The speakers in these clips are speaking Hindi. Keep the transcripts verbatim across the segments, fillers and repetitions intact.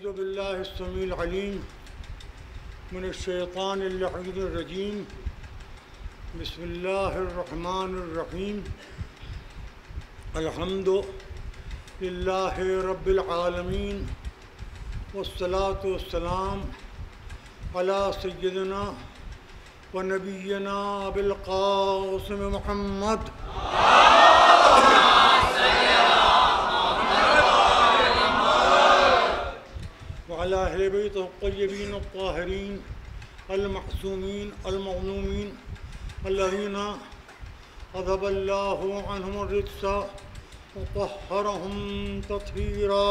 अऊज़ु बिल्लाहि अस्समीउल अलीम मिनश शैतानिर रजीम बिस्मिल्लाहिर रहमानिर रहीम अल्हम्दु लिल्लाहि रब्बिल आलमीन वस्सलातु वस्सलाम अला सय्यिदिना व नबिय्यिना अबिल क़ासिम मुहम्मद अला अहले बैत अत्तय्यबीन अत्ताहिरीन अल-मअसूमीन अल-मग़नूमीन अल्लज़ीना अज़हबल्लाहु अन्हुम अर्रिज्स व तह्हरहुम तत्हीरा।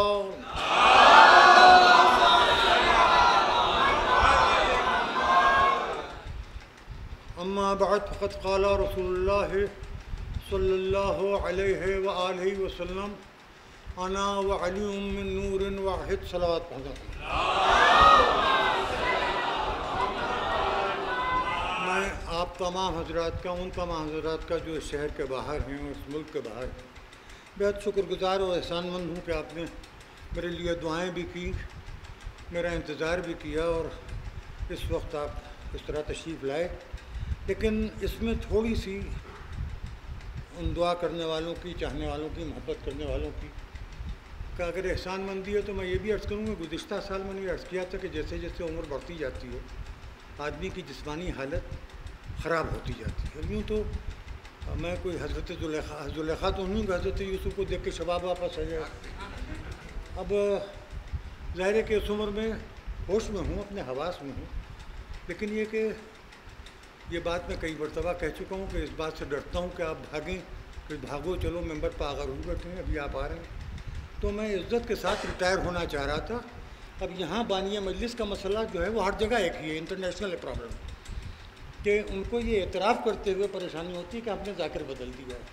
अम्मा बअद फ़क़द क़ाल रसूलुल्लाह सल्लल्लाहु अलैहि व आलिहि वसल्लम अना व अलीयुम मिन नूरिन वाहिद। सलावत पढ़ो। मैं आप तमाम हजरात का, उन तमाम हजरात का जो शहर के बाहर हैं और इस मुल्क के बाहर बेहद शुक्रगुजार और एहसानमंद हूँ कि आपने मेरे लिए दुआएं भी की, मेरा इंतज़ार भी किया और इस वक्त आप इस तरह तशरीफ़ लाए। लेकिन इसमें थोड़ी सी उन दुआ करने वालों की, चाहने वालों की, मोहब्बत करने वालों की का अगर एहसानमंदी है तो मैं ये भी अर्ज़ करूँगा, गुज़िश्ता साल मैंने अर्ज़ किया था कि जैसे जैसे उम्र बढ़ती जाती है आदमी की जिस्मानी हालत ख़राब होती जाती है। यूँ तो मैं कोई हज़रत ज़ुलेखा ज़ुलेखा तो नहीं, हज़रत यूसुफ़ को देख के शबाब वापस आ जाए। अब ज़ाहिर है कि इस उम्र में होश में हूँ, अपने हवास में हूँ, लेकिन ये कि ये बात मैं कई मरतबा कह चुका हूँ कि इस बात से डरता हूँ कि आप भागें, कि भागो चलो मेंबर पर आकर हुए बैठे हैं, अभी आप आ रहे हैं। तो मैं इज़्ज़त के साथ रिटायर होना चाह रहा था। अब यहाँ बानिया मजलिस का मसला जो है वो हर जगह एक ही है, इंटरनेशनल प्रॉब्लम, कि उनको ये एतराफ़ करते हुए परेशानी होती है कि आपने जाकिर बदल दिया है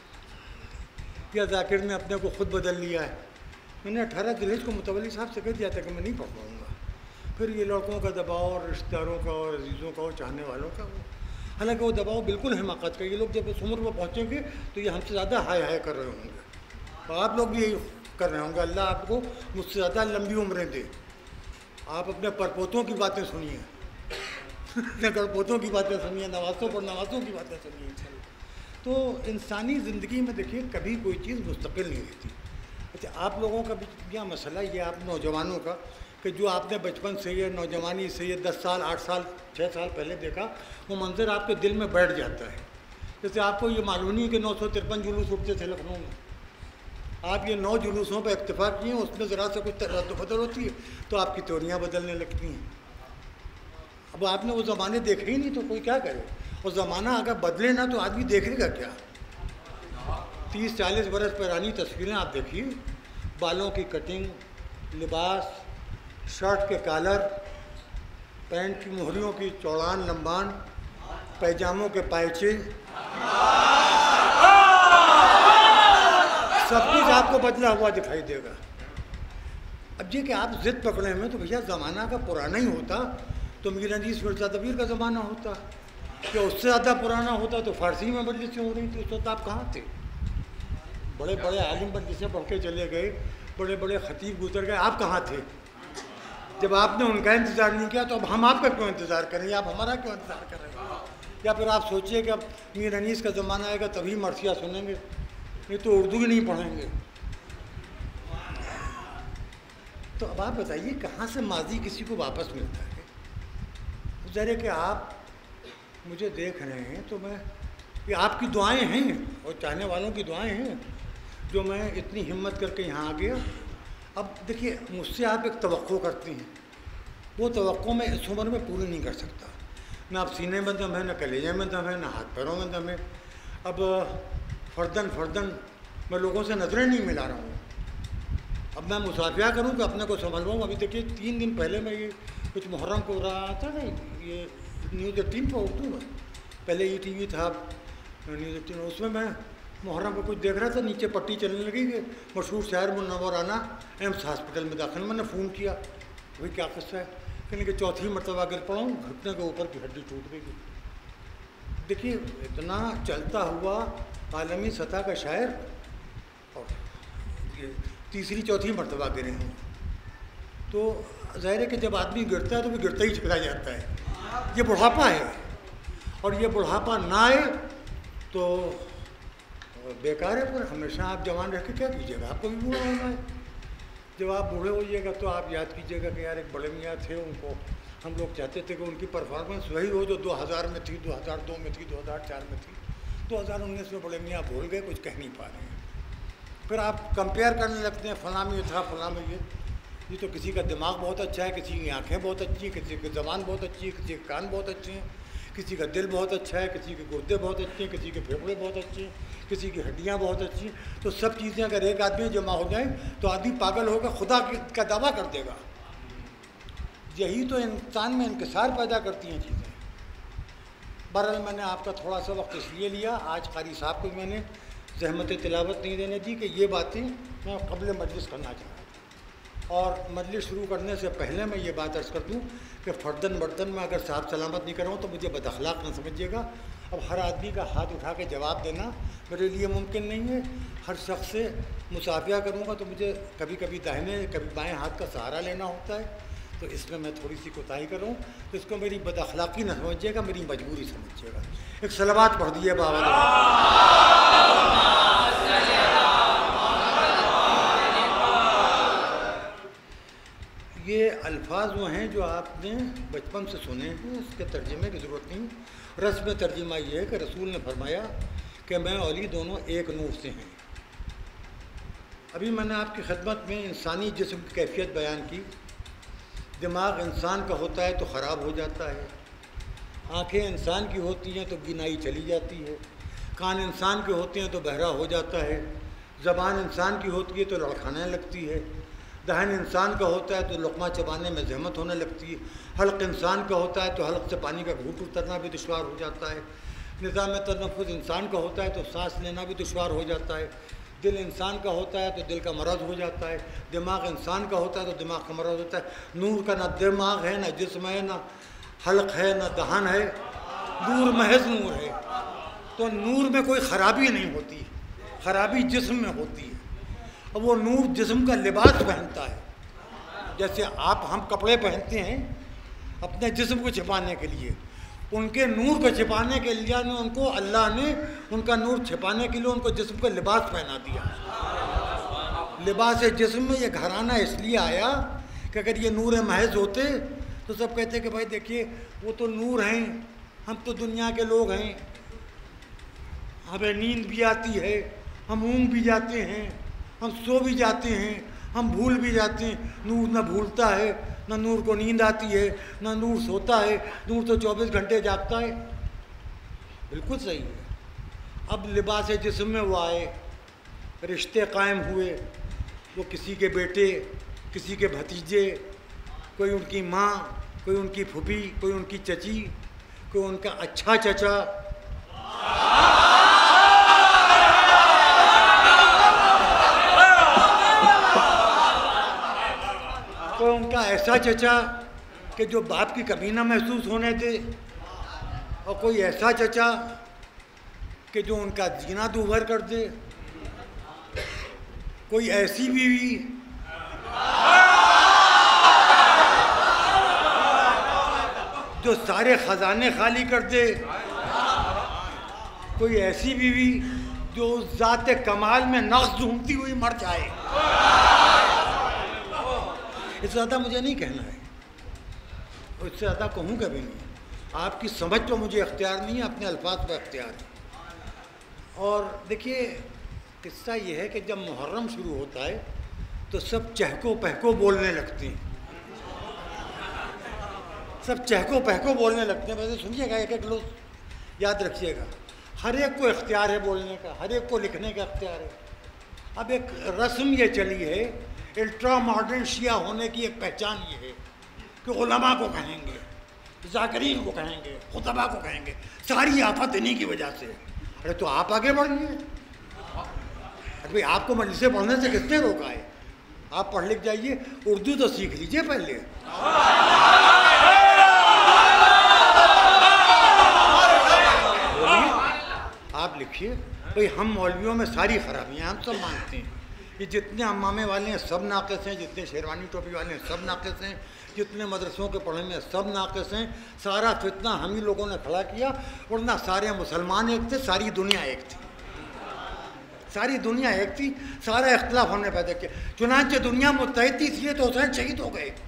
या जाकिर ने अपने को ख़ुद बदल लिया है। मैंने अठारह जिलेज को मुतवल्ली साहब से कह दिया था कि मैं नहीं पढ़ पाऊँगा। फिर ये लड़कों का दबाव और रिश्तेदारों का और अजीज़ों का और चाहने वालों का, वो हालांकि वो दबाव बिल्कुल हिमाकत का। ये लोग जब उस उम्र पर पहुँचेंगे तो ये हमसे ज़्यादा हाय हाय कर रहे होंगे और आप लोग भी यही कर रहे होंगे। अल्लाह आपको मुझसे ज़्यादा लंबी उम्रें दे। आप अपने परपोतों की बातें सुनिए, अपने गड़पोतों की बातें सुनिए, नवासों पर नवासों की बातें सुनिए। तो इंसानी ज़िंदगी में देखिए कभी कोई चीज़ मुस्तकिल नहीं रहती। अच्छा, आप लोगों का भी यह मसला ये आप नौजवानों का कि जो आपने बचपन से या नौजवानी से ये दस साल आठ साल छः साल पहले देखा, वो मंज़र आपके दिल में बैठ जाता है। जैसे आपको ये मालूम नहीं कि नौ सौ तिरपन जुलूस उठते थे लखनऊ में, आप ये नौ जुलूसों पर इत्तेफाक किए, उसमें ज़रा से कुछ रद्द-बदल होती है तो आपकी त्योरियाँ बदलने लगती हैं। अब आपने वो ज़माने देखे ही नहीं तो कोई क्या करे। और ज़माना अगर बदले ना तो आदमी देखेगा क्या। तीस चालीस बरस पुरानी तस्वीरें आप देखिए, बालों की कटिंग, लिबास, शर्ट के कॉलर, पैंट की मोहरियों की चौड़ान लंबान, पैजामों के पायचे, सब कुछ आपको बदला हुआ दिखाई देगा। अब ये कि आप ज़िद पकड़े में तो भैया ज़माना का पुराना ही होता तो मीर अजीज़ मिर्ज़ा दबीर का ज़माना होता, कि उससे ज़्यादा पुराना होता तो फ़ारसी में मजलिसें हो रही थी। उस वक्त आप कहाँ थे। बड़े बड़े आलिम मजलिसें पढ़ के चले गए, बड़े बड़े ख़तीब गुजर गए, आप कहाँ थे जब आपने उनका इंतज़ार नहीं किया। तो अब हम आपका क्यों इंतज़ार करें, आप हमारा क्यों इंतज़ार करें। या फिर आप सोचिए कि अब मीर अनीस का ज़माना आएगा तभी मरसिया सुनेंगे, नहीं तो उर्दू ही नहीं पढ़ेंगे। तो अब आप बताइए कहाँ से माजी किसी को वापस मिलता है। ज़रा कि आप मुझे देख रहे हैं तो मैं, ये आपकी दुआएं हैं और चाहने वालों की दुआएं हैं जो मैं इतनी हिम्मत करके यहाँ आ गया। अब देखिए मुझसे आप एक तवक्को करती हैं, वो तवक्को मैं इस उम्र में पूरी नहीं कर सकता। ना अब सीने में दम है, ना कलेजे में दम है, ना हाथ पैरों में दम है। अब फ़र्दन फ़र्दन मैं लोगों से नज़रें नहीं मिला रहा हूँ। अब मैं मुसाफिया करूँ कि अपने को समझवाऊँ। अभी देखिए तीन दिन पहले मैं ये कुछ मुहर्रम को रहा था ना, ये न्यूज़ एटीन पर उर्दू में, पहले ई टी वी था न्यूज़ एटीन, उसमें मैं मुहर्रम को कुछ देख रहा था, नीचे पट्टी चलने लगी कि मशहूर शायर मुनव्वराना एम्स हॉस्पिटल में दाखिल। मैंने फ़ोन किया, भाई क्या किस्सा है। कहने कि चौथी मरतबा गिर पड़ा हूँ, घुटने के ऊपर की हड्डी टूट गई। देखिए इतना चलता हुआ आलमी सतह का शायर और तीसरी चौथी मरतबा गिरे हैं। तो ज़ाहिर है कि जब आदमी गिरता है तो वो गिरता ही चला जाता है। ये बुढ़ापा है, और ये बुढ़ापा ना आए तो बेकार है। पर हमेशा आप जवान रह के क्या कीजिएगा, आपको भी बूढ़ा होना है। जब आप बूढ़े होइएगा तो आप याद कीजिएगा कि यार एक बड़े मियाँ थे, उनको हम लोग चाहते थे कि उनकी परफॉर्मेंस वही हो जो दो हज़ार में थी, दो हज़ार दो में थी, दो हज़ार चार में थी। दो हज़ार उन्नीस में बड़े मियाँ भूल गए, कुछ कह नहीं पा रहे हैं। फिर आप कंपेयर करने लगते हैं, फलां में ये था, फलां में ये ये तो किसी का दिमाग बहुत अच्छा है, किसी की आंखें बहुत अच्छी हैं, किसी की ज़बान बहुत अच्छी है, किसी के कान बहुत अच्छे हैं, किसी का दिल बहुत अच्छा है, किसी के गुर्दे बहुत अच्छे हैं, किसी के फेफड़े बहुत अच्छे हैं, किसी की हड्डियाँ बहुत अच्छी हैं। तो सब चीज़ें अगर एक आदमी जमा हो जाएं तो आदमी पागल होकर खुदा का दावा कर देगा। यही तो इंसान में इंकिसार पैदा करती हैं चीज़ें। बहरहाल मैंने आपका थोड़ा सा वक्त इसलिए लिया, आज कारी साहब को मैंने ज़हमत तिलावत नहीं देने दी कि ये बातें मैं क़ब्ल मजलिस करना चाह रहा था। और मजलिस शुरू करने से पहले मैं ये बात अर्ज़ कर दूँ कि फ़र्दन बर्तन में अगर साहब सलामत नहीं कर रहा हूँ तो मुझे बदअखलाक न समझिएगा। अब हर आदमी का हाथ उठा के जवाब देना मेरे लिए मुमकिन नहीं है। हर शख्स से मुसाफिया करूँगा तो मुझे कभी कभी दाहिने कभी बाएँ हाथ का सहारा लेना होता है, तो इसमें मैं थोड़ी सी कोताही करूँ तो इसको मेरी बदअखलाकी न समझिएगा, मेरी मजबूरी समझिएगा। एक सलावत पढ़ दिए बाबा। ये अल्फाज वो हैं जो आपने बचपन से सुने हैं, इसके तर्जुमे की ज़रूरत नहीं। रस्म तर्जुमा ये है कि रसूल ने फरमाया कि मैं और अली दोनों एक नूर से हैं। अभी मैंने आपकी खिदमत में इंसानी जिस्म की कैफियत बयान की। दिमाग इंसान का होता है तो ख़राब हो जाता है, आँखें इंसान की होती हैं तो बीनाई चली जाती है, कान इंसान के होते हैं तो बहरा हो जाता है, ज़बान इंसान की होती है तो लड़खाने लगती है, दहन इंसान का होता है तो लुक़मा चबाने में ज़हमत होने लगती है, हल्क़ इंसान का होता है तो हल्क़ से पानी का घूंट उतरना भी दुश्वार हो जाता है, निज़ाम तनफ़ुस इंसान का होता है तो सांस लेना भी दुश्वार हो जाता है, दिल इंसान का होता है तो दिल का मरज़ हो जाता है, दिमाग इंसान का होता है तो दिमाग का मरज़ होता है। नूर का ना दिमाग है, ना जिस्म है, ना हल्क़ है, ना दहन है, नूर महज नूर है। तो नूर में कोई ख़राबी नहीं होती, ख़राबी जिस्म में होती है। अब वो नूर जिस्म का लिबास पहनता है। जैसे आप हम कपड़े पहनते हैं अपने जिस्म को छिपाने के लिए, उनके नूर को छिपाने के लिए ने उनको अल्लाह ने उनका नूर छिपाने के लिए उनको जिस्म का लिबास पहना दिया। लिबास जिस्म में ये घराना इसलिए आया कि अगर ये नूर महज होते तो सब कहते कि भाई देखिए वो तो नूर हैं, हम तो दुनिया के लोग हैं, हमें नींद भी आती है, हम ऊँघ भी जाते हैं, हम सो भी जाते हैं, हम भूल भी जाते हैं। नूर न भूलता है, न नूर को नींद आती है, न नूर सोता है, नूर तो चौबीस घंटे जागता है। बिल्कुल सही है। अब लिबास जिस्म में वो आए, रिश्ते कायम हुए, वो किसी के बेटे, किसी के भतीजे, कोई उनकी माँ, कोई उनकी फूफी, कोई उनकी चची, कोई उनका अच्छा चचा, कोई उनका ऐसा चचा कि जो बाप की कमी ना महसूस होने दे, और कोई ऐसा चचा कि जो उनका जीना दूभर कर दे, कोई ऐसी बीवी जो सारे ख़जाने खाली कर दे, कोई ऐसी बीवी जो उस ज़ात कमाल में नक्श ढूंढती हुई मर जाए। इससे ज़्यादा मुझे नहीं कहना है, और इससे ज़्यादा कहूँगा भी नहीं। आपकी समझ तो मुझे अख्तियार नहीं है, अपने अल्फाज पर अख्तियार है। और देखिए किस्सा ये है कि जब मुहर्रम शुरू होता है तो सब चहको पहको बोलने लगते हैं, सब चहको पहको बोलने लगते हैं। वैसे सुनिएगा, एक एक लोग याद रखिएगा, हर एक को इख्तियार है बोलने का, हर एक को लिखने का इख्तियार है। अब एक रस्म ये चली है, अल्ट्रा मॉडर्न शिया होने की एक पहचान ये है कि उलमा को कहेंगे, ज़ाकिरीन को कहेंगे, खुतबा को कहेंगे, सारी आफत इन्हीं की वजह से। अरे तो आप आगे बढ़िए। अरे भाई आपको मजलिसें पढ़ने से किसने रोका है? आप पढ़ लिख जाइए, उर्दू तो सीख लीजिए पहले। आप लिखिए। भाई हम मौलवियों में सारी खराबियाँ हम सब मानते हैं, ये जितने अम्मामे वाले हैं सब नाक़िस हैं, जितने शेरवानी टोपी वाले हैं सब नाक़िस हैं, जितने मदरसों के पढ़ने में सब नाक़िस हैं। सारा फितना हम ही लोगों ने खड़ा किया, वरना सारे मुसलमान एक थे, सारी दुनिया एक थी, सारी दुनिया एक थी, सारा इख्तिलाफ हमने पैदा किया। चुनांचे दुनिया मुत्तहिद थी, इसलिए तो हुसैन शहीद हो गए।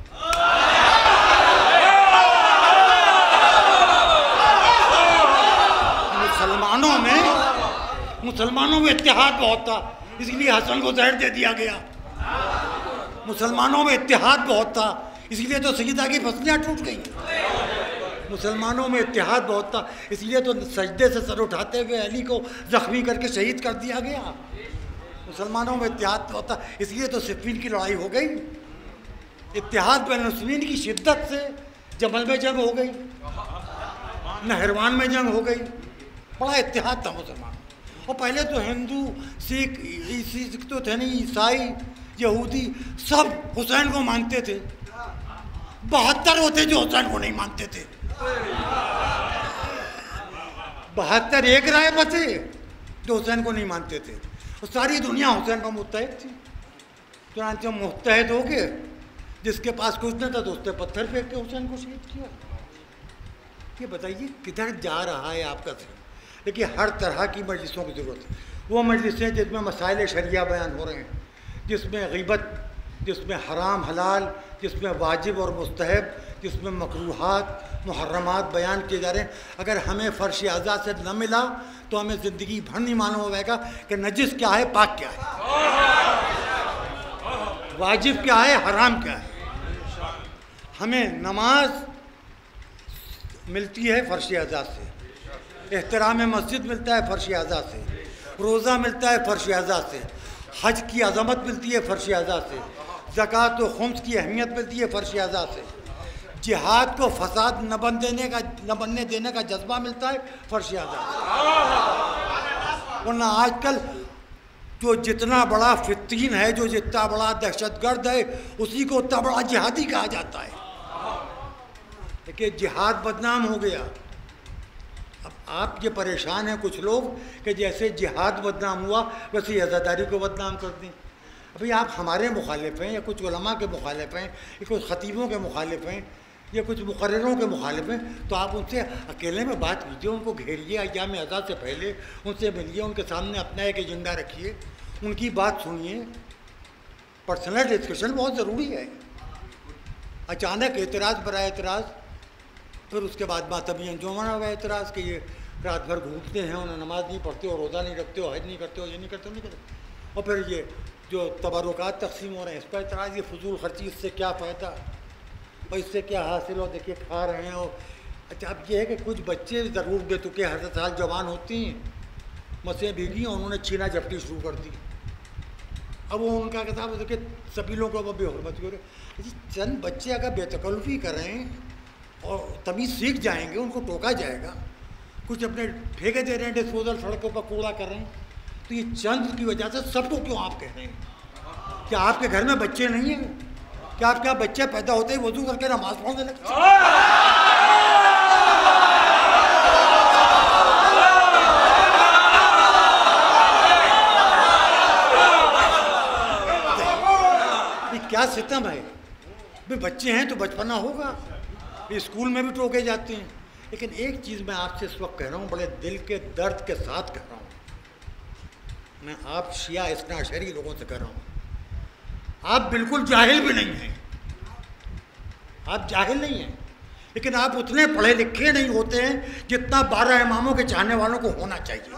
मुसलमानों में मुसलमानों में इत्तेहाद बहुत था, इसलिए हसन को जहर दे दिया गया। मुसलमानों में इत्तेहाद बहुत था, इसलिए तो सईदा की फसलियाँ टूट गई। मुसलमानों में इत्तेहाद बहुत था, इसलिए तो सजदे से सर उठाते हुए अली को जख्मी करके शहीद कर दिया गया। मुसलमानों में इत्तेहाद बहुत था, इसलिए तो सिफ़ीन की लड़ाई हो गई। इत्तेहाद बैन मुस्लिमीन की शिद्दत से जमल में जंग हो गई, नहरवान में जंग हो गई। बड़ा इत्तेहाद था मुसलमान। और पहले तो हिंदू, सिख, सिख तो थे नहीं, ईसाई, यहूदी सब हुसैन को मानते थे। बहत्तर होते जो हुसैन को नहीं मानते थे। बहत्तर एक राय बचे जो हुसैन को नहीं मानते थे। और सारी दुनिया हुसैन पर मुत्तहिद थी। चुनांचे मुत्तहिद हो गए, जिसके पास कुछ नहीं था तो उसने पत्थर फेंक के हुसैन को शहीद किया। ये बताइए किधर जा रहा है आपका सिर? देखिए हर तरह की मजलिसों की ज़रूरत है। वो मजलिसें जिसमें मसाइल शरिया बयान हो रहे हैं, जिसमें ग़ीबत, जिसमें हराम हलाल, जिसमें वाजिब और मुस्तहब, जिसमें मकरूहात मुहर्रमात बयान किए जा रहे हैं। अगर हमें फ़र्श आज़ा से न मिला तो हमें ज़िंदगी भर नहीं मालूम होगा कि नजिस क्या है, पाक क्या है, वाजिब क्या है, हराम क्या है। हमें नमाज मिलती है फ़र्श आज़ा से, एहतराम मस्जिद मिलता है फ़र्श आज़ा से, रोज़ा मिलता है फ़र्श आज़ा से, हज की अज़मत मिलती है फ़र्श आज़ा से, ज़कात व खुम्स की अहमियत मिलती है फ़र्श आज़ा से, जिहाद को फसाद न बन देने का न बनने देने का जज्बा मिलता है फ़र्श आज़ा से। वरना आजकल जो जितना बड़ा फितीन है, जो जितना बड़ा दहशतगर्द है, उसी को उतना बड़ा जिहादी कहा जाता है। देखिए जिहाद बदनाम हो गया। अब आप ये परेशान हैं कुछ लोग कि जैसे जिहाद बदनाम हुआ वैसे अज़ादारी को बदनाम कर दें। अभी आप हमारे मुखालिफ हैं, या कुछ उलमा के मुखालिफ हैं, या कुछ ख़तीबों के मुखालिफ हैं, या कुछ मुकर्ररों के मुखालिफ हैं, तो आप उनसे अकेले में बात कीजिए, उनको घेरिए अय्याम आज़ाद से पहले, उनसे मिलिए, उनके सामने अपना एक एजेंडा रखिए, उनकी बात सुनिए। पर्सनल डिस्कशन बहुत ज़रूरी है। अचानक एतराज़ बरा एतराज़, फिर उसके बाद मातमी अंजुमन हुआ एतराज़ कि ये रात भर घूमते हैं, उन्हें नमाज नहीं पढ़ते हो, रोज़ा नहीं रखते हो, हज नहीं करते हो, ये नहीं करते हो, नहीं करते। और फिर ये जो तबरुकात तकसीम हो रहे हैं इस पर एतराज़, ये फजूल खर्ची, इससे क्या फ़ायदा और इससे क्या हासिल हो, देखिए खा रहे हैं। और अच्छा अब ये है कि कुछ बच्चे ज़रूर बेतुके हर साल जवान होती हैं, मसें भीगी, उन्होंने छीना झपटी शुरू कर दी। अब वो उनका किताब देखिए सभी लोगों को बेहरमती हो रही। चंद बच्चे अगर बेतकल्लुफ़ी कर रहे हैं और तभी सीख जाएंगे, उनको टोका जाएगा। कुछ अपने ठेके दे रहे हैं, डिस्पोजल सड़कों पर कूड़ा कर रहे हैं, तो ये चंद की वजह से सबको क्यों आप कह रहे हैं? क्या आपके घर में बच्चे नहीं हैं? क्या आपके यहाँ बच्चे पैदा होते ही वजू करके नमाज पढ़ने लगते हैं? क्या सितम है भाई? बच्चे हैं तो बचपना होगा, स्कूल में भी टोके जाते हैं। लेकिन एक चीज़ मैं आपसे इस वक्त कह रहा हूँ, बड़े दिल के दर्द के साथ कह रहा हूँ, मैं आप शिया इस्ना अशरी लोगों से कह रहा हूँ, आप बिल्कुल जाहिल भी नहीं हैं, आप जाहिल नहीं हैं, लेकिन आप उतने पढ़े लिखे नहीं होते हैं जितना बारह इमामों के चाहने वालों को होना चाहिए।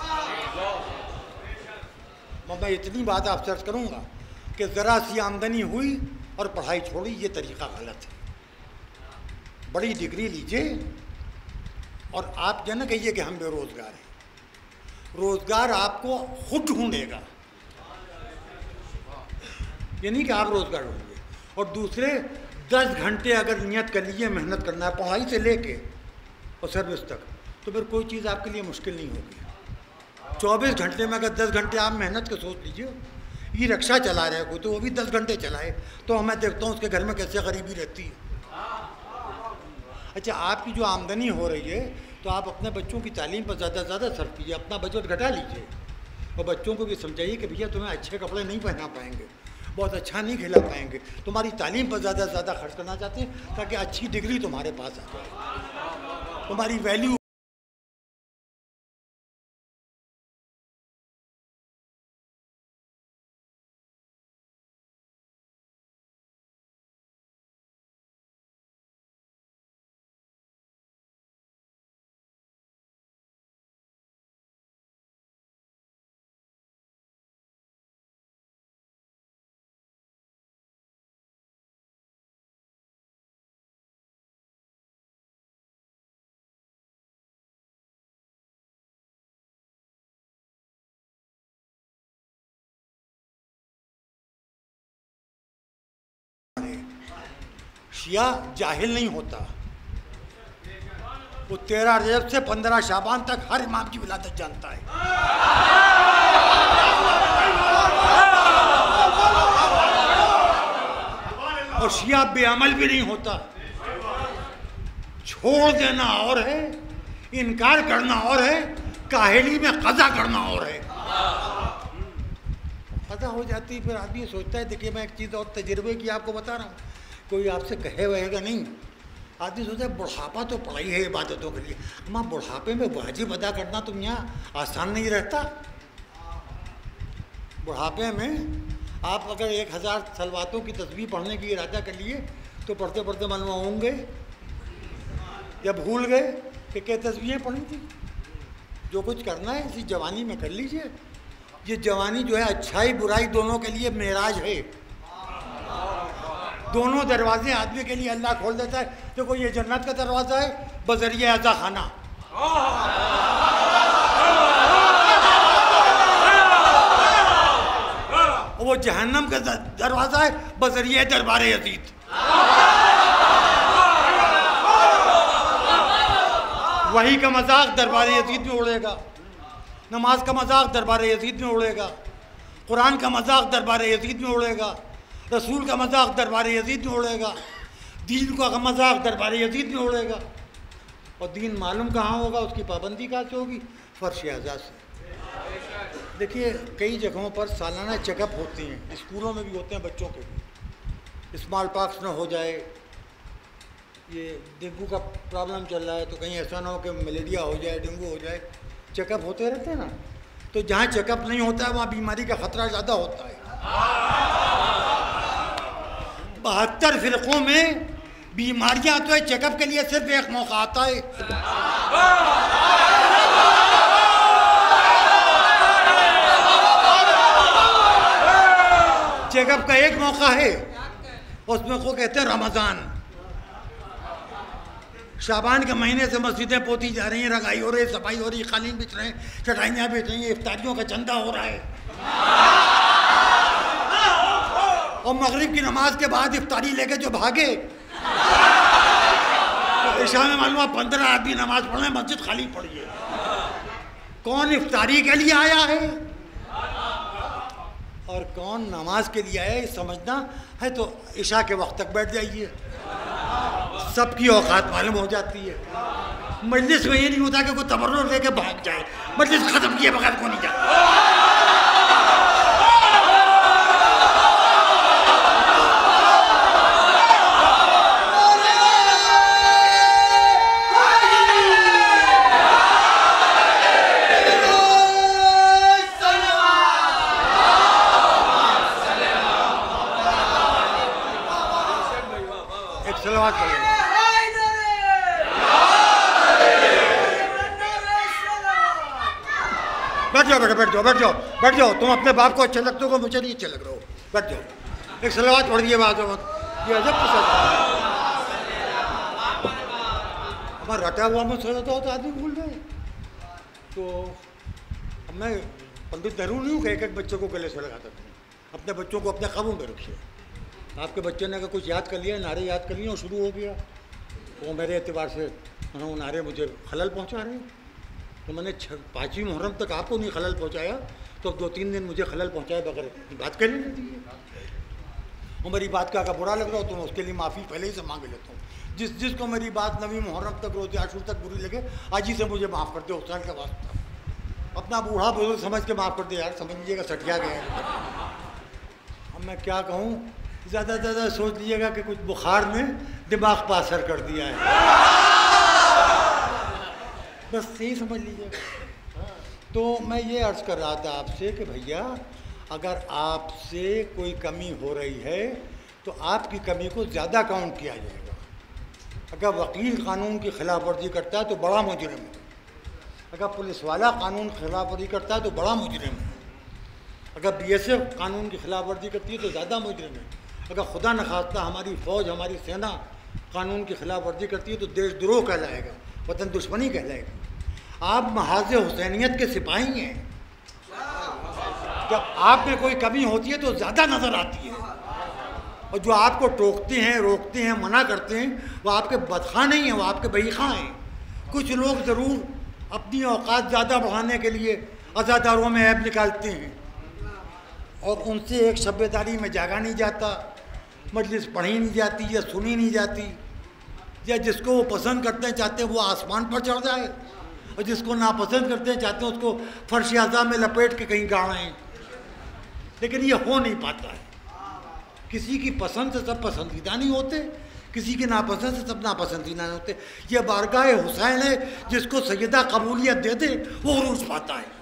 मैं इतनी बात आपसे अर्ज़ करूँगा कि ज़रा सी आमदनी हुई और पढ़ाई छोड़ी, ये तरीक़ा गलत है। बड़ी डिग्री लीजिए और आप जो ना कहिए कि हम बेरोज़गार हैं, रोज़गार आपको खुद ढूंढेगा, ये नहीं कि आप रोज़गार ढूंढेंगे। और दूसरे दस घंटे अगर नियत कर लीजिए मेहनत करना है पढ़ाई से लेके और सर्विस तक, तो फिर कोई चीज़ आपके लिए मुश्किल नहीं होगी। चौबीस घंटे में अगर दस घंटे आप मेहनत के सोच लीजिए, ये रिक्शा चला रहा है कोई, तो वो भी दस घंटे चलाए, तो मैं देखता हूँ उसके घर में कैसे गरीबी रहती है। अच्छा आपकी जो आमदनी हो रही है तो आप अपने बच्चों की तालीम पर ज़्यादा से ज़्यादा सर्फ कीजिए, अपना बजट घटा लीजिए। और बच्चों को भी समझाइए कि भैया तुम्हें अच्छे कपड़े नहीं पहना पाएंगे, बहुत अच्छा नहीं खिला पाएंगे, तुम्हारी तालीम पर ज़्यादा से ज़्यादा खर्च करना चाहते हैं ताकि अच्छी डिग्री तुम्हारे पास आ जाए, तुम्हारी वैल्यू। शिया जाहिल नहीं होता, वो तेरह रजब से पंद्रह शाबान तक हर इमाम की विलादत जानता है। और शिया बेअमल भी नहीं होता। छोड़ देना और है, इनकार करना और है, काहिली में कज़ा करना और है। कज़ा हो जाती है, फिर आदमी सोचता है। देखिए मैं एक चीज़ और तजुर्बे की आपको बता रहा हूँ, कोई आपसे कहे वहेगा नहीं। आदमी सोचता है बुढ़ापा तो पड़ा ही है इबादतों के लिए, माँ बुढ़ापे में वाजिब अदा करना तुम यहाँ आसान नहीं रहता। बुढ़ापे में आप अगर एक हज़ार सलवातों की तस्बीह पढ़ने की इरादा कर लिए तो पढ़ते पढ़ते मन में होंगे या भूल गए कि क्या तस्बीहें पढ़ी थी। जो कुछ करना है इसी जवानी में कर लीजिए। ये जवानी जो है अच्छाई बुराई दोनों के लिए मेराज है। दोनों दरवाजे आदमी के लिए अल्लाह खोल देता है। देखो ये जन्नत का दरवाज़ा है बजरिए अज़ा खाना, वो जहन्नम का दरवाज़ा है बजरिए दरबार यजीद। वही का मजाक दरबार यजीद में उड़ेगा, नमाज का मजाक दरबार यजीद में उड़ेगा, कुरान का मजाक दरबार यजीद में उड़ेगा, रसूल का मजाक दरबार यजीद में उड़ेगा, दीन का मजाक दरबार यजीद में उड़ेगा। और दीन मालूम कहाँ होगा, उसकी पाबंदी कहाँ से होगी? फर्श आज़ा से। देखिए कई जगहों पर सालाना चेकअप होते हैं, स्कूलों में भी होते हैं, बच्चों के भी। स्मॉल पॉक्स न हो जाए, ये डेंगू का प्रॉब्लम चल रहा है तो कहीं ऐसा ना हो कि मलेरिया हो जाए, डेंगू हो जाए। चेकअप होते रहते हैं ना, तो जहाँ चेकअप नहीं होता है वहाँ बीमारी का खतरा ज़्यादा होता है। बहत्तर फिरकों में बीमारियाँ तो है, चेकअप के लिए सिर्फ एक मौका आता है। चेकअप का एक मौका है, उसमें को कहते हैं रमज़ान। शाबान के महीने से मस्जिदें पोती जा रही हैं, रंगाई हो रही है, सफाई हो रही है, कालीन बिछ रहे हैं, चटाइयाँ बिछ रही हैं, इफ्तारियों का चंदा हो रहा है। और मगरिब की नमाज के बाद इफ्तारी लेके जो भागे तो इशा में मालूम पंद्रह आदमी नमाज पढ़ रहे हैं, मस्जिद खाली पड़ी है। कौन इफ्तारी के लिए आया है और कौन नमाज के लिए आया है समझना है। तो इशा के वक्त तक बैठ जाइए, सबकी औकात मालूम हो जाती है। मजलिस में ये नहीं होता कि कोई तबर्रुक लेके भाग जाए, मजलिस खत्म किए बगैर को नहीं जाता। बैठ जाओ बेटा, बैठ जाओ बैठ जाओ बैठ जाओ। तुम अपने बाप को अच्छे लगते हो, मुझे नहीं अच्छे लग रहे हो। बैठ जाओ, एक सलावत पढ़ दिए बात मत। ये अजब पसंद हमारा रटा हुआ में सो जाता हो तो आदमी भूल गए। तो अब मैं पंडित नेहरू नहीं हूँ कि एक एक बच्चे को गले से लगाता था। अपने बच्चों को अपने काबू में रखिए। आपके बच्चे ने अगर कुछ याद कर लिया, नारे याद कर लिए और शुरू हो गया, वो मेरे एतबार से वो नारे मुझे खलल पहुँचा रहे हैं। तो मैंने पाँचवीं मुहर्रम तक आपको नहीं खलल पहुँचाया, तो अब दो तीन दिन मुझे खलल पहुँचाए बगैर बात करनी रहती है। और मेरी बात का अगर बुरा लग रहा हो तो मैं उसके लिए माफ़ी पहले ही से मांग लेता हूँ। जिस जिसको मेरी बात नवी मुहर्रम तक रोज़ आशूर तक बुरी लगे, आज ही से मुझे माफ़ कर दो, हुसैन का वास्ता। अपना बूढ़ा बुजुर्ग समझ के माफ़ कर दे यार, समझ लीजिएगा सटिया गया। अब मैं क्या कहूँ, ज़्यादा से ज़्यादा सोच लीजिएगा कि कुछ बुखार में दिमाग पर असर कर दिया है, बस यही समझ लीजिएगा। तो मैं ये अर्ज़ कर रहा था आपसे कि भैया अगर आपसे कोई कमी हो रही है तो आपकी कमी को ज़्यादा काउंट किया जाएगा। अगर वकील कानून की खिलाफ वर्जी करता है तो बड़ा मुजरिम है, अगर पुलिस वाला कानून की खिलाफ वर्जी करता है तो बड़ा मुजरिम है, अगर बी एस एफ कानून की खिलाफ वर्जी करती है तो ज़्यादा मुजरिम है, अगर खुदा न खास्ता हमारी फ़ौज हमारी सेना कानून की खिलाफ वर्जी करती है तो देशद्रोह कहलाएगा, वतन दुश्मनी कहलाएगा। आप महाज हुसैनियत के सिपाही हैं, जब आप में कोई कमी होती है तो ज़्यादा नज़र आती है, और जो आपको टोकते हैं, रोकते हैं, मना करते हैं वो आपके बदखा नहीं हैं, वो आपके बहीखा हैं। कुछ लोग ज़रूर अपनी औकात ज़्यादा बढ़ाने के लिए अज़ादारों में ऐब निकालते हैं और उनसे एक शब्बेदारी में जागा नहीं जाता, मजलिस पढ़ी नहीं जाती या सुनी नहीं जाती, या जिसको वो पसंद करते हैं चाहते हैं वो आसमान पर चढ़ जाए, और जिसको नापसंद करते हैं चाहते हैं उसको फर्श आज़ा में लपेट के कहीं गाड़ें। लेकिन ये हो नहीं पाता है, किसी की पसंद से सब पसंदीदा नहीं होते, किसी के नापसंद से सब नापसंदीदा नहीं होते। ये बारगाह हुसैन है, जिसको सैयदा कबूलियत दे दे वो उरूज पाता है।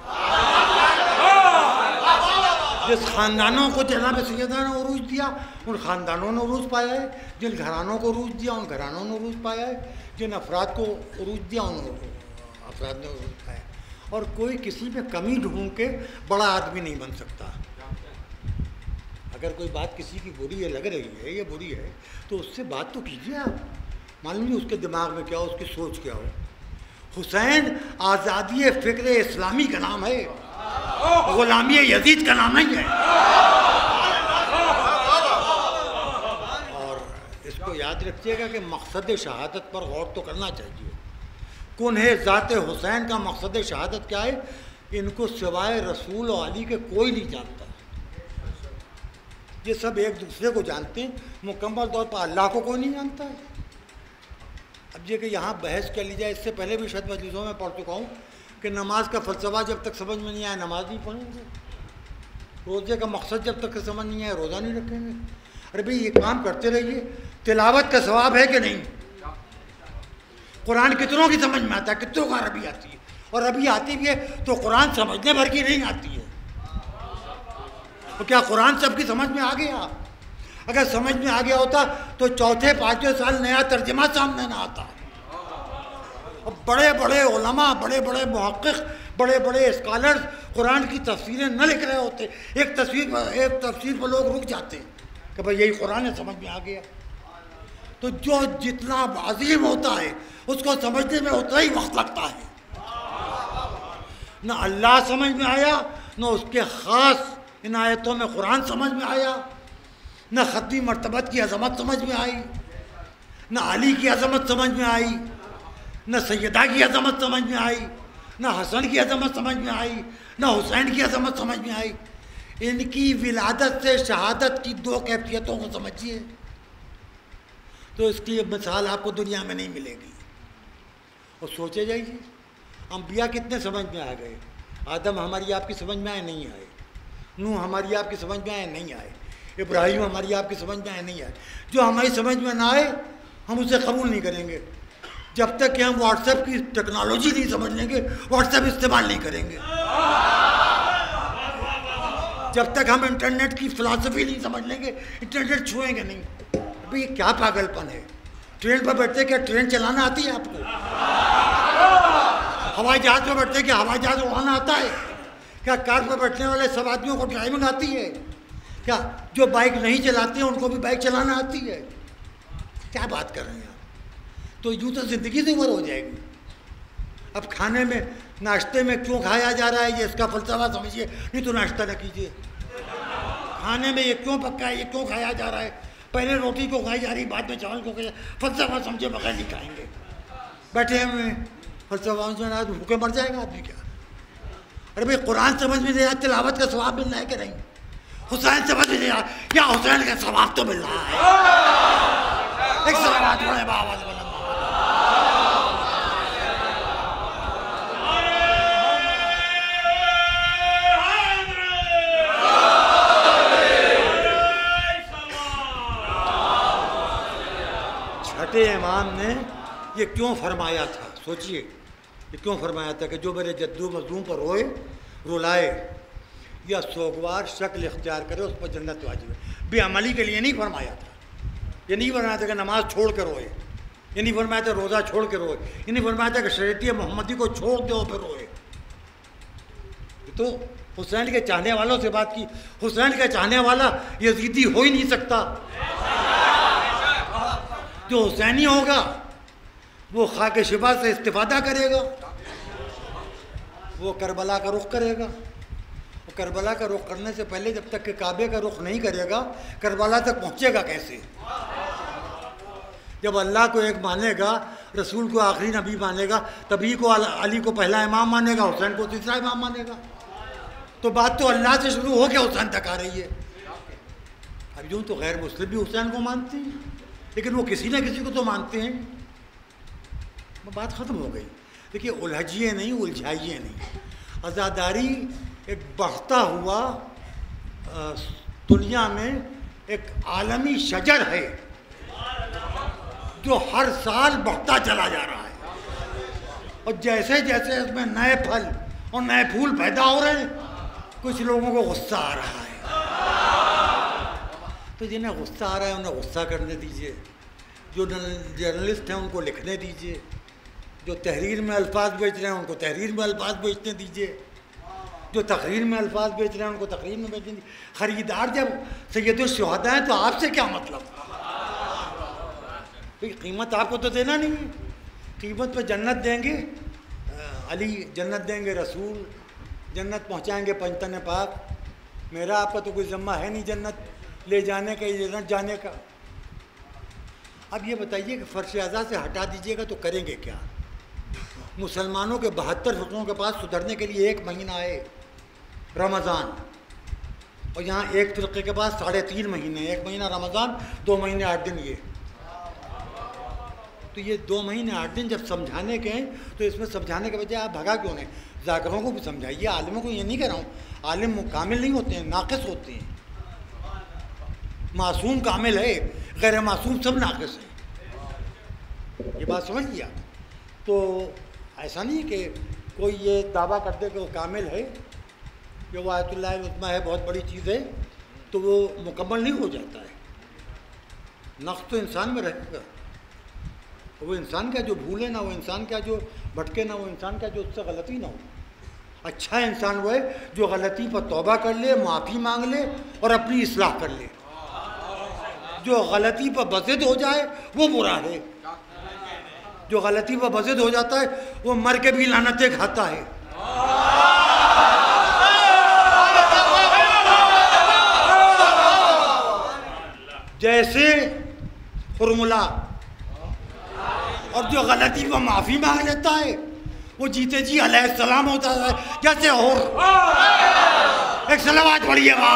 जिस ख़ानदानों को जनाब सैयदा ने उरूज दिया उन ख़ानदानों ने उरूज पाया है, जिन घरानों को उरूज दिया उन घरानों ने उरूज पाया है, जिन अफराद को उरूज दिया उन अफराद ने उरूज पाया। और कोई किसी में कमी ढूंढ के बड़ा आदमी नहीं बन सकता। अगर कोई बात किसी की बुरी है, लग रही है ये बुरी है, तो उससे बात तो कीजिए आप, मालूम नहीं उसके दिमाग में क्या हो, उसकी सोच क्या हो। हुसैन आज़ादी फ़िक्र इस्लामी का नाम है, गुलामी यजीद का नाम नहीं है। और इसको याद रखिएगा कि मकसद शहादत पर गौर तो करना चाहिए। कौन है ज़ात हुसैन का मकसद शहादत क्या है, इनको सिवाय रसूल और अली के कोई नहीं जानता। ये सब एक दूसरे को जानते हैं, मुकम्मल तौर पर अल्लाह को कोई नहीं जानता है। अब ये कि यहाँ बहस कर ली जाए, इससे पहले भी शायद मजलिसों में पढ़ चुका हूँ कि नमाज का फ़लसफ़ा जब तक समझ में नहीं आया नमाज नहीं पढ़ेंगे, रोज़े का मकसद जब तक समझ नहीं आया रोज़ा नहीं रखेंगे। अरे भाई ये काम करते रहिए, तिलावत का सवाब है कि नहीं? कुरान कितनों की समझ में आता है, कितनों को अरबी आती है, और अभी आती भी है तो कुरान समझने भर की नहीं आती है। तो क्या कुरान सबकी समझ में आ गया? अगर समझ में आ गया होता तो चौथे पाँचवें साल नया तर्जमा सामने ना आता। और बड़े बड़े उलमा, बड़े बड़े मुहक्किक, बड़े बड़े स्कॉलर्स कुरान की तफसीरें न लिख रहे होते, एक तफसीर एक तफसीर पर लोग रुक जाते कि भाई यही कुरान है, समझ में आ गया। तो जो जितना अजीम होता है उसको समझने में उतना ही वक्त लगता है। न अल्लाह समझ में आया, न उसके ख़ास इन आयतों में कुरान समझ में आया, न ख़त्मी मर्तबत की अज़मत समझ में आई, न अली की अज़मत समझ में आई, न सैयदा की अज़मत समझ में आई, न हसन की अज़मत समझ में आई, न हुसैन की अज़मत समझ में आई। इनकी विलादत से शहादत की दो कैफियतों को समझिए तो इसकी मिसाल आपको दुनिया में नहीं मिलेगी। और सोचे जाइए, अंबिया कितने समझ में आ गए। आदम हमारी आपकी समझ में आए नहीं आए, नूह हमारी आपकी समझ में आए नहीं आए, इब्राहिम हमारी आपकी समझ में आए नहीं आए। जो हमारी समझ में ना आए हम उसे कबूल नहीं करेंगे। जब तक कि हम व्हाट्सएप की टेक्नोलॉजी नहीं समझ लेंगे, व्हाट्सएप इस्तेमाल नहीं करेंगे। जब तक हम इंटरनेट की फिलॉसफी नहीं समझ लेंगे, इंटरनेट छुएंगे नहीं। अभी ये क्या पागलपन है। ट्रेन पर बैठते क्या ट्रेन चलाना आती है आपको? हवाई जहाज पर बैठते क्या हवाई जहाज उड़ाना आता है? क्या कार पर बैठने वाले सब आदमियों को ड्राइविंग आती है? क्या जो बाइक नहीं चलाते हैं उनको भी बाइक चलाना आती है? क्या बात कर रहे हैं आप? तो यूँ तो ज़िंदगी से उम्र हो जाएगी। अब खाने में नाश्ते में क्यों खाया जा रहा है ये इसका फलसफा समझिए, नहीं तो नाश्ता न कीजिए। खाने में ये क्यों पक्का है, ये क्यों खाया जा रहा है, पहले रोटी को खाई जा रही बाद में चावल को खाया, फलसफा समझे बगैर नहीं खाएंगे। बैठे हुए फलसफा समझना तो भूखे मर जाएगा आदमी क्या? अरे भाई कुरान समझ में नहीं आया, तिलावत का सवाब मिल रहा है कि नहीं? हुसैन समझ में नहीं आया, या हुसैन का सवाब तो मिल रहा है। एक सवाल थोड़े बाबा छठे इमाम ने ये क्यों फरमाया था, सोचिए ये क्यों फरमाया था कि जो मेरे जद्दू मजलूम पर रोए रुलाए या सोगवार शक्ल इख्तियार करे उस पर जन्नत वाजिब है। बेअमली के लिए नहीं फरमाया था। ये नहीं फरमाया था कि नमाज छोड़ कर रोए, ये नहीं फरमाया था रोज़ा छोड़ के रोए, ये नहीं फरमाया था कि शरीयत मोहम्मदी को छोड़ दो फिर रोए। तो हुसैन के चाहने वालों से बात की। हुसैन का चाहने वाला यजीदी हो ही नहीं सकता। जो हुसैनी होगा वो खाके शिफा से इस्तिफादा करेगा, वो करबला का रुख करेगा। वो करबला का रुख करने से पहले जब तक कि काबे का रुख नहीं करेगा करबला तक पहुँचेगा कैसे? जब अल्लाह को एक मानेगा, रसूल को आखिरी नबी मानेगा, तभी को अली को पहला इमाम मानेगा, हुसैन को तीसरा इमाम मानेगा। तो बात तो अल्लाह से शुरू हो के हुसैन तक आ रही है। अब यूँ तो गैर मुस्लिम भी हुसैन को मानते हैं, लेकिन वो किसी न किसी को तो मानते हैं। बात ख़त्म हो गई। देखिए, उलझिए नहीं, उलझाइए नहीं। आज़ादारी एक बढ़ता हुआ दुनिया में एक आलमी शजर है जो हर साल बढ़ता चला जा रहा है, और जैसे जैसे इसमें नए फल और नए फूल पैदा हो रहे हैं, कुछ लोगों को गुस्सा आ रहा है। तो जिन्हें गुस्सा आ रहा है उन्हें गुस्सा करने दीजिए, जो जर्नलिस्ट हैं उनको लिखने दीजिए, जो तहरीर में अल्फाज बेच रहे हैं उनको तहरीर में अल्फाज बेचने दीजिए, जो तकरीर में अल्फाज बेच रहे हैं उनको तकरीर में बेचने दीजिए। ख़रीदार जब सैयदुल शुहदा हैं तो आपसे क्या मतलब? भाई कीमत आपको तो देना नहीं है। कीमत पे जन्नत देंगे अली, जन्नत देंगे रसूल, जन्नत पहुंचाएंगे पंजतन पाक। मेरा आपका तो कोई ज़िम्मा है नहीं जन्नत ले जाने का, जन्नत जाने का। अब ये बताइए कि फ़र्श अज़ा से हटा दीजिएगा तो करेंगे क्या? मुसलमानों के बहत्तर फ़िरक़ों के पास सुधरने के लिए एक महीना है रमज़ान, और यहाँ एक फ़िरक़े के पास साढ़े तीन महीने, एक महीना रमज़ान, दो महीने आठ दिन। ये तो ये दो महीने आठ दिन जब समझाने के हैं तो इसमें समझाने के बजाय आप भगा क्यों नहीं? ज़ाकिरों को भी समझाइए, आलिमों को ये नहीं कह रहा हूँ। आलिम कामिल नहीं होते हैं, नाक़िस होते हैं। मासूम कामिल है, गैर मासूम सब नाक़िस है। ये बात समझ लिया? तो ऐसा नहीं कि कोई ये दावा कर दे कि वो कामिल है, कि वो आयतुल्लाह उतमा है, बहुत बड़ी चीज़ है, तो वो मुकम्मल नहीं हो जाता है। नक़्स तो इंसान में रहेगा। वो इंसान का जो भूले ना, वो इंसान का जो भटके ना, वो इंसान का जो उससे गलती ना हो। अच्छा इंसान वो है जो गलती पर तौबा कर ले, माफ़ी मांग ले और अपनी इस्लाह कर ले। जो गलती पर बज़िद हो जाए वो बुरा है। जो गलती पर बज़िद हो जाता है वो मर के भी लानतें खाता है। जैसे फॉर्मूला, और जो गलती पर माफ़ी मांग लेता है वो जीते जी अलैहिस्सलाम होता है। जैसे और एक सलावत पढ़िएगा।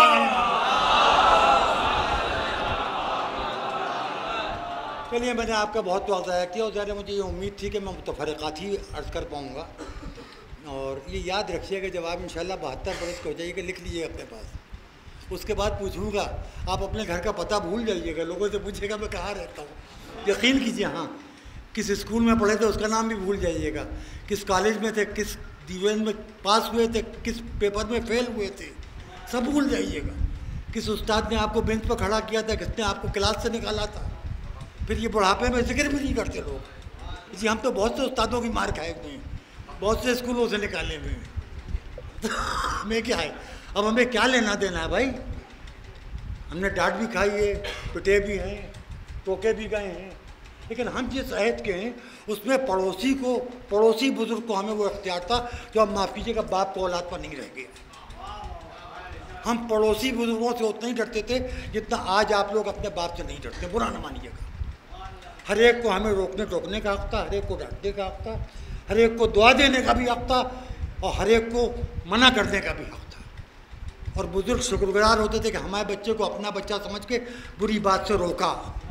चलिए, मैंने आपका बहुत वक्त ज़ाया किया और ज़रा मुझे ये उम्मीद थी कि मैं मुतफ़र्रिक़ात ही अर्ज़ कर पाऊँगा। और ये याद रखिएगा, जब आप इंशाल्लाह बहत्तर बरस के हो जाइएगा, लिख लीजिए अपने पास। उसके बाद पूछूँगा, आप अपने घर का पता भूल जाइएगा, लोगों से पूछिएगा मैं कहाँ रहता हूँ। यकीन कीजिए, हाँ, किस स्कूल में पढ़े थे उसका नाम भी भूल जाइएगा, किस कॉलेज में थे, किस डिवीजन में पास हुए थे, किस पेपर में फेल हुए थे, सब भूल जाइएगा। किस उस्ताद ने आपको बेंच पर खड़ा किया था, किसने आपको क्लास से निकाला था। फिर ये बुढ़ापे में जिक्र भी नहीं करते लोग। जी, हम तो बहुत से उस्तादों की मार खाए हुए हैं, बहुत से स्कूलों से निकाले हुए हैं। तो हमें क्या है, अब हमें क्या लेना देना है भाई? हमने डांट भी खाई है, पिटे भी हैं, टोके भी गए हैं, लेकिन हम जिस अहद के हैं उसमें पड़ोसी को, पड़ोसी बुजुर्ग को हमें वो इख्तियार था जो अब माफ़ कीजिएगा बाप को औलाद पर नहीं रह गया। हम पड़ोसी बुजुर्गों से उतना ही डरते थे जितना आज आप लोग अपने बाप से नहीं डरते। बुरा न मानिएगा। हर एक को हमें रोकने टोकने का हक़ था, हर एक को डांटने का हक़ था, हर एक को दुआ देने का भी हक़ था, और हर एक को मना करने का भी हक़ था। और बुजुर्ग शुक्रगुजार होते थे कि हमारे बच्चे को अपना बच्चा समझ के बुरी बात से रोका।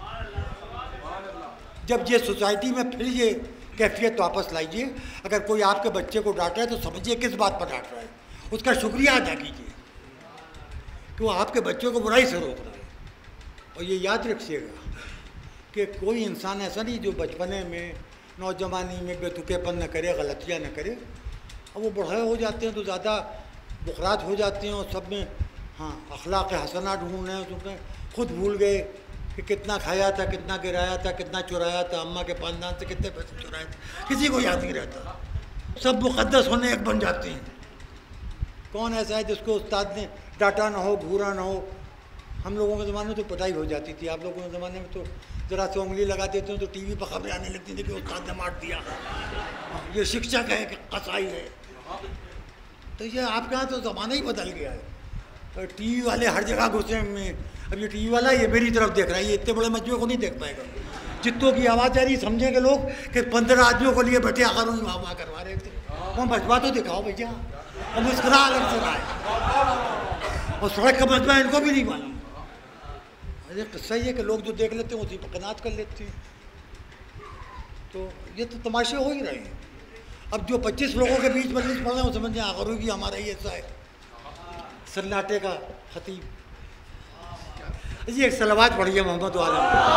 जब ये सोसाइटी में फिर ये कैफियत वापस लाइए, अगर कोई आपके बच्चे को डांट रहा है तो समझिए किस बात पर डांट रहा है, उसका शुक्रिया अदा कीजिए कि वो आपके बच्चे को बुराई से रोक रहा है। और ये याद रखिएगा कि कोई इंसान ऐसा नहीं जो बचपने में, नौजवानी में बेतुकेपन न करे, गलतियाँ न करे। अब वो बूढ़े हो जाते हैं तो ज़्यादा बुखरात हो जाते हैं और सब में हाँ अखलाक हसना ढूंढ रहे हैं, उसमें खुद भूल गए कि कितना खाया था, कितना गिराया था, कितना चुराया था, अम्मा के पानदान से कितने पैसे चुराए थे, किसी को याद नहीं रहता। सब मुक़द्दस होने एक बन जाते हैं। कौन ऐसा है जिसको उस्ताद ने डांटा ना हो, घूरा ना हो। हम लोगों के ज़माने में तो पिटाई हो जाती थी, आप लोगों के ज़माने में तो ज़रा से उंगली लगा देते हो तो टीवी पर खबरें आने लगती थी कि उस्ताद ने मार दिया, ये शिक्षक है कि कसाई है। तो ये आपके यहाँ तो ज़माना ही बदल गया है। तो टीवी वाले हर जगह घुसे में। अब ये टीवी वाला ये मेरी तरफ देख रहा है, ये इतने बड़े मजबूत को नहीं देख पाएगा। जितनों की आवाज़ आ रही समझेंगे लोग कि पंद्रह आदमियों को लिए बैठे आकर वहीं वाह वाह करवा रहे थे। वहाँ मजबा तो दिखाओ भैया, और मुस्कुरा अलग से रहा है, और सड़क का मजबा इनको भी नहीं मालूम। अरे किस्सा ये कि लोग जो देख लेते हैं उसी पर कनात कर लेते हैं। तो ये तो तमाशे हो ही रहे हैं। अब जो पच्चीस लोगों के बीच मजलिस पढ़ रहे हैं वो समझ में आखिर भी हमारा ही ऐसा है, सन्नाटे का खतीब। जी एक सलावत पढ़िए मोहम्मद वाला।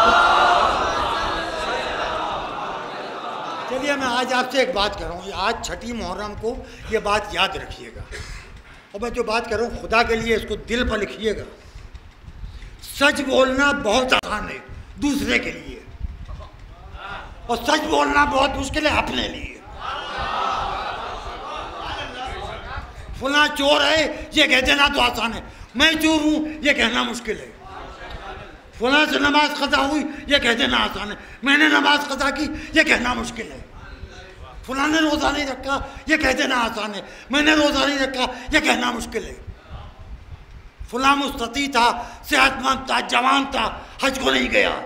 चलिए मैं आज आपसे एक बात कर रहा हूँ, आज छठी मुहर्रम को ये बात याद रखिएगा। और मैं जो बात कर रहा हूँ खुदा के लिए इसको दिल पर लिखिएगा। सच बोलना बहुत आसान है दूसरे के लिए, और सच बोलना बहुत मुश्किल है अपने लिए। फुला चोर है ये कह देना तो आसान है, मैं चोर हूँ ये कहना मुश्किल है। फुला से नमाज कज़ा हुई ये कह देना आसान है, मैंने नमाज कज़ा की ये कहना मुश्किल है। फुला ने रोज़ा नहीं रखा ये कह देना आसान है, मैंने रोज़ा नहीं रखा ये कहना मुश्किल है। फुला मुस्तती था, सेहतमंद था, जवान था, हज को नहीं गया,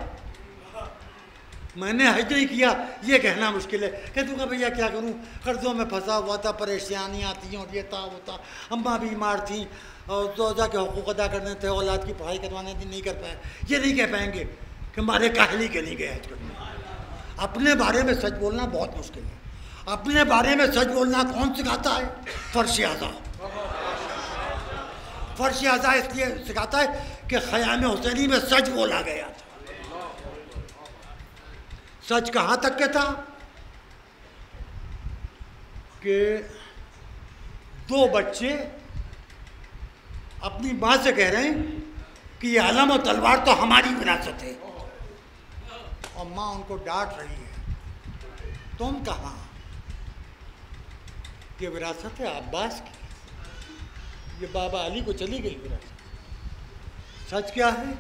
मैंने हज नहीं किया ये कहना मुश्किल है। कह दूँगा भैया क्या करूँ, कर्ज़ों में फंसा हुआ था, परेशानियाँ थी और ये था वो था, अम्मा बीमार थी और जोजा के हुकूक अदा करने थे, औलाद की पढ़ाई करवाने थी, नहीं कर पाए। ये नहीं कह पाएंगे कि हमारे काहली के नहीं गए हज करने। अपने बारे में सच बोलना बहुत मुश्किल है। अपने बारे में सच बोलना कौन सिखाता है? फर्श आज़ा। फर्श आज़ा इसलिए सिखाता है कि ख़याम हुसैनी में सच बोला गया था। सच कहाँ तक के था कि दो बच्चे अपनी माँ से कह रहे हैं कि ये अलम और तलवार तो हमारी विरासत है, और माँ उनको डांट रही है, तुम कहाँ, ये विरासत है अब्बास की, ये बाबा अली को चली गई विरासत। सच क्या है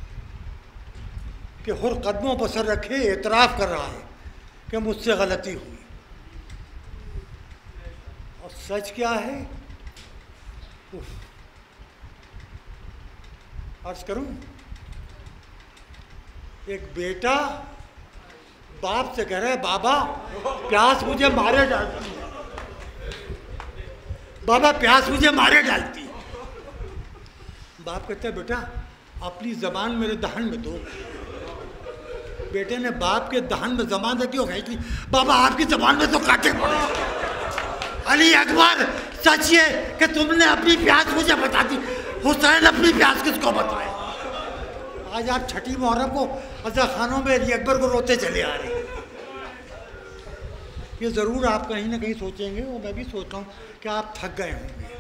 कि हुर कदमों पर सर रखे एतराफ़ कर रहा है कि मुझसे गलती हुई। और सच क्या है, अर्ज करूं, एक बेटा बाप से कह रहा है बाबा प्यास मुझे मारे डालती है, बाबा प्यास मुझे मारे डालती है। बाप कहता है बेटा अपनी ज़बान मेरे दहन में दो। बेटे ने बाप के दहन में ज़बान रखी और खींच ली, बाबा आपकी ज़बान में तो कांटे पड़े। अली अकबर सच ये कि तुमने अपनी प्यास मुझे बता दी, हुसैन अपनी प्यास किसको बताए। आज आप छठी मुहर्रम को अज़ा खानों में अली अकबर को रोते चले आ रहे हैं। ये ज़रूर आप कहीं ना कहीं सोचेंगे, और मैं भी सोचता हूँ कि आप थक गए होंगे।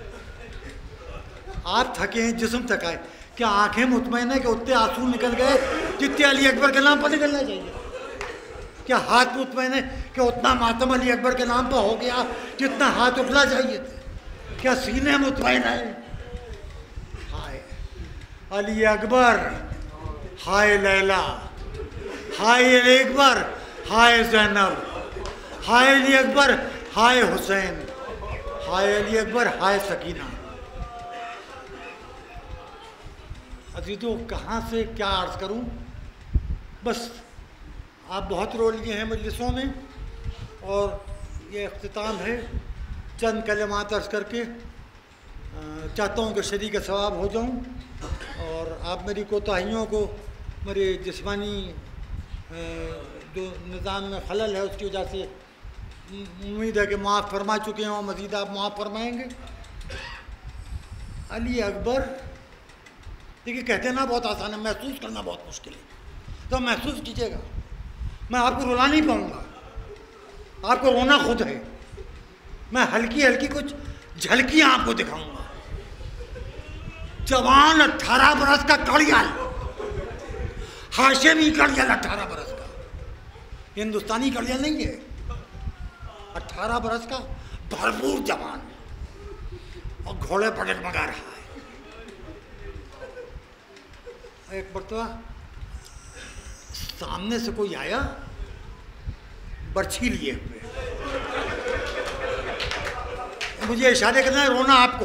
आप थके हैं, जिस्म थका है, क्या आंखें मुतमईन है कि उतने आंसू निकल गए जितने अली अकबर के नाम पर निकलना चाहिए? क्या हाथ मुतमईन है कि उतना मातम अली अकबर के नाम पर हो गया जितना हाथ उठना चाहिए थे? क्या सीने मुतमईन है? हाय अली अकबर, हाय लैला, हाय अली अकबर, हाय ज़ैनब, हाय अली अकबर, हाय हुसैन, हाय अली अकबर, हाय सकीना। अजीज़ों कहाँ से क्या अर्ज़ करूँ, बस आप बहुत रो लिए हैं मजलिसों में, और ये अख्तिताम है। चंद कलमात अर्ज़ करके चाहता हूँ कि शरीक सवाब हो जाऊँ, और आप मेरी कोताहियों को, मेरे जिस्मानी जो निज़ाम में खलल है उसकी वजह से उम्मीद है कि माफ़ फरमा चुके हैं और मज़ीद आप माफ़ फरमाएँगे। अली अकबर देखिए कहते ना बहुत आसान है, महसूस करना बहुत मुश्किल है। तो महसूस कीजिएगा। मैं आपको रुला नहीं पाऊंगा, आपको रोना खुद है। मैं हल्की हल्की कुछ झलकियां आपको दिखाऊंगा। जवान अठारह बरस का कड़ियाल, हाशमी कड़ियाल अठारह बरस का, हिंदुस्तानी कड़ियाल नहीं है, अठारह बरस का भरपूर जवान, और घोड़े पर डगमगा रहा है। एक मरतबा सामने से कोई आया बर्छी लिए हुए, मुझे इशारे करना है, रोना आपको।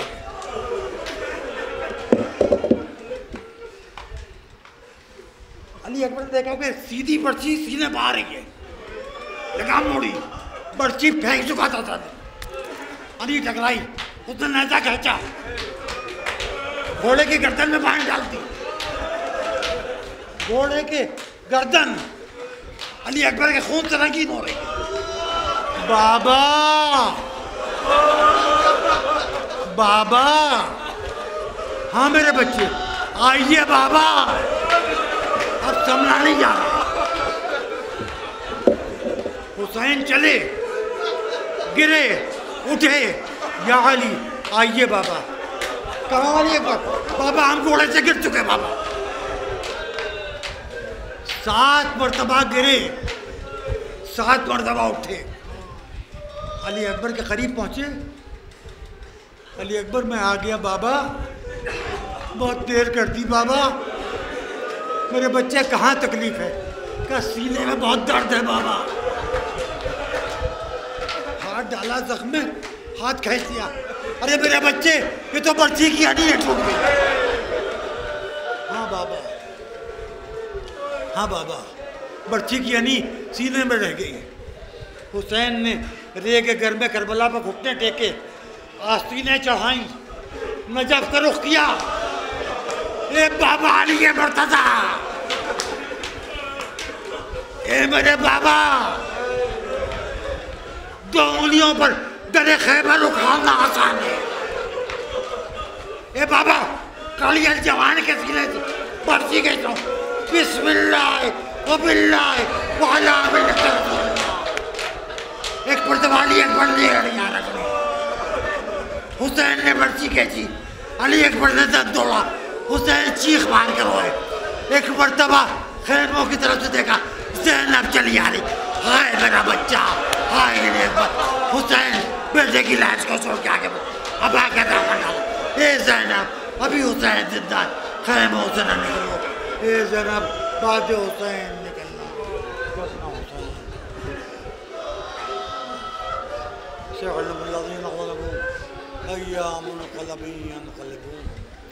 अली अकबर ने देखा कि सीधी बर्छी सीने पा रही है, लगाम मोड़ी, बर्छी फेंक चुका था। अली टकराई, उसने नेजा खींचा, घोड़े की गर्दन में बांध डाल दी, घोड़े के गर्दन अली अकबर के खून से रंगीन हो रही। बाबा बाबा, हाँ मेरे बच्चे आइए बाबा, अब संभला नहीं जा रहा। हुसैन चले, गिरे, उठे, या अली आइए बाबा। कहाँ अली अकबर? बाबा हम घोड़े से गिर चुके बाबा। सात मरतबा गिरे, सात मरतबा उठे, अली अकबर के करीब पहुंचे। अली अकबर मैं आ गया बाबा, बहुत देर कर दी बाबा, मेरे बच्चे कहाँ तकलीफ है? का सीने में बहुत दर्द है बाबा। हाथ डाला जख्म में, हाथ खींच लिया, अरे मेरे बच्चे ये तो बर्छी की हड्डी है, टूट गई। हाँ बाबा, हाँ बाबा, बर्छी की हड्डी सीने में रह गई। हुसैन ने रे के घर में करबला पर घुटने टेके, आस्तीनें चढ़ाई, नजफ का रुख किया, ए बाबा अली के मुर्तज़ा, ए मेरे बाबा, दो उंगलियों पर दरे खैबर उखाड़ना आसान है। ए बाबा, कड़ियाल जवान के सीने से बर्छी कहता हूँ, बिस्मिल्लाह व बिल्लाह व अला मिल्लत। एक पुर्तवाली एक बंदी अड़िया रखने, हुसैन ने बर्छी खींची, अली अकबर ने दर्द दौड़ा, हुसैन चीख मार कर रोए। एक मरतबा खैमों की तरफ से देखा, ज़ैनब चली आ रही, हाय मेरा बच्चा, हाय मेरे अकबर। हुसैन बेटे की लाश को छोड़ के आगे बढ़ा, अब आगे दामन डाला, ए ज़ैनब अभी हुसैन जिंदा है, खैमों से न निकलो, ए ज़ैनब बाद हुसैन निकलना, बसना हुसैन। से